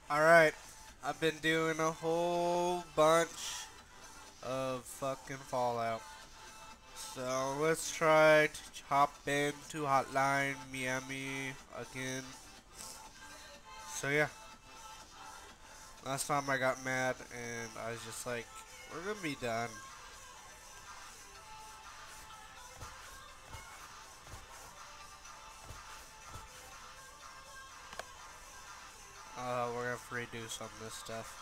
Alright, I've been doing a whole bunch of fucking Fallout. So let's try to hop into Hotline Miami again. So yeah, last time I got mad and I was just like, we're gonna be done. We're gonna have to redo some of this stuff.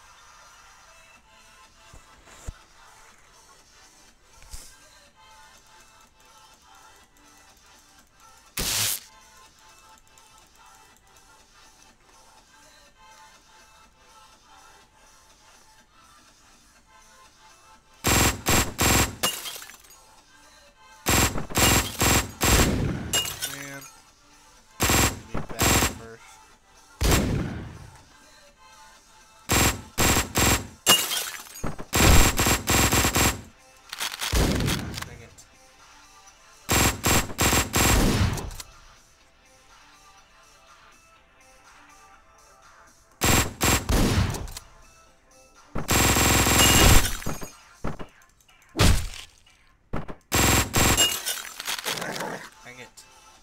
Man, be back first. Dang it. Dang it.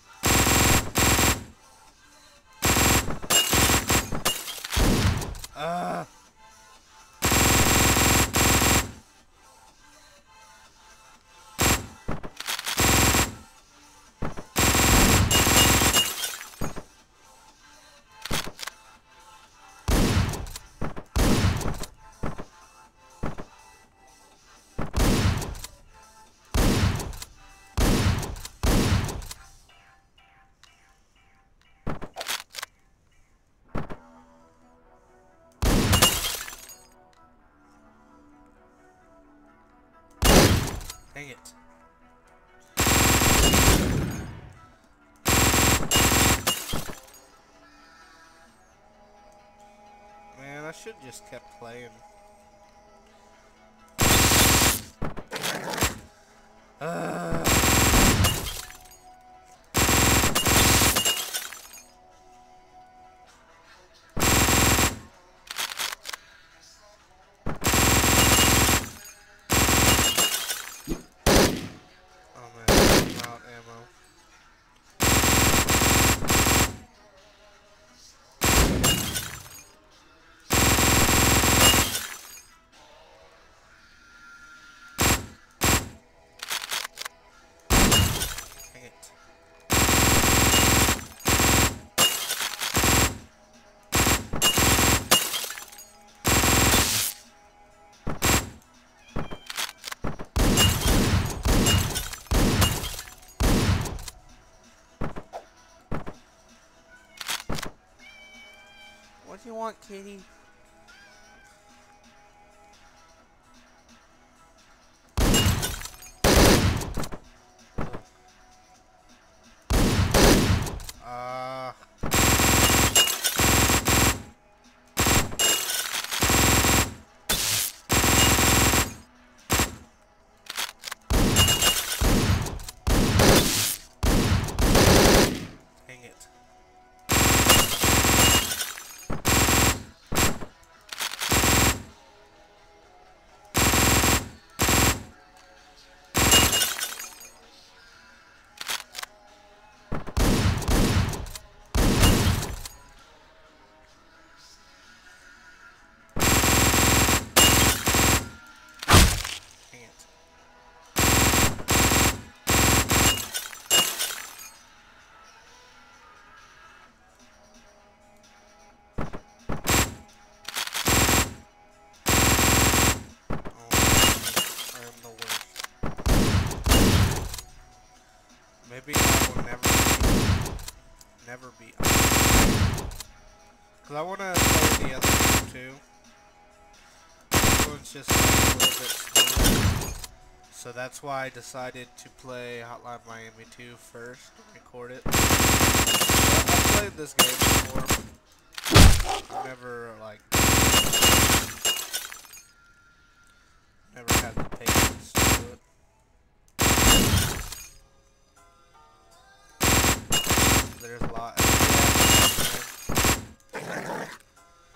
Ah. Dang it. Man, I should just kept playing. Oh man, I'm out ammo. Dang it. What do you want, kitty? Uh, Dang it. Dang it. Oh, I am the worst. Maybe I will never be. Cause I wanna play the other game too. This one's just like a little bit slower. So that's why I decided to play Hotline Miami 2 first and record it. I've played this game before. I've never had the patience to do it. There's a lot.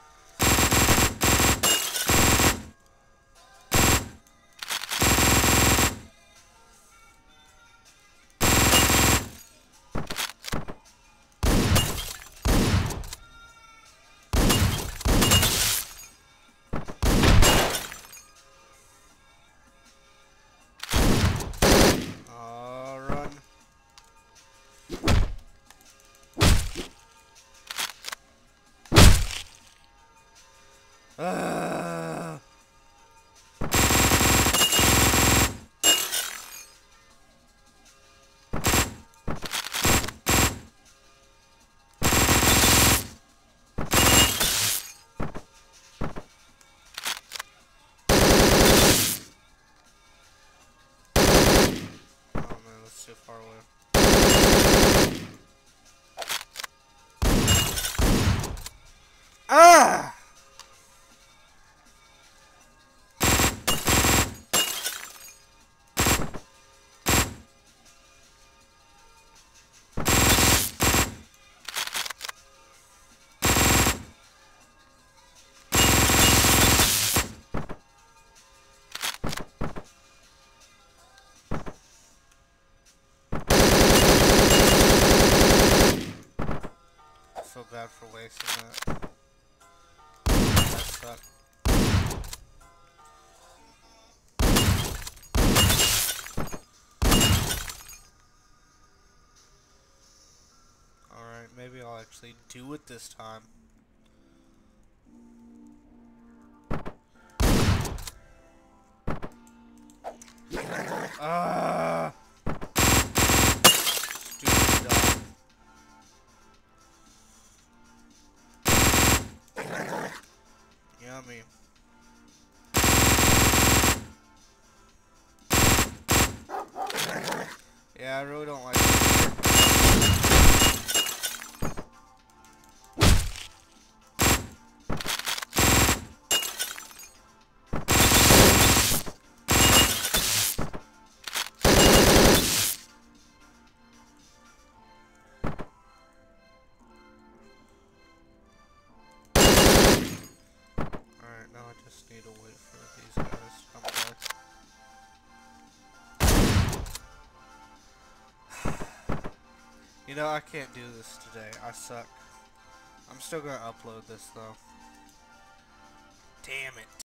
Ah. Oh man, that's too far away. Ah! I feel bad for wasting that. That sucked. Alright, maybe I'll actually do it this time. Ah! Stupid dog. Yummy. Yeah, I really don't like it. Alright, now I just need to wait for these guys to come back. You know, I can't do this today. I suck. I'm still gonna upload this though. Damn it.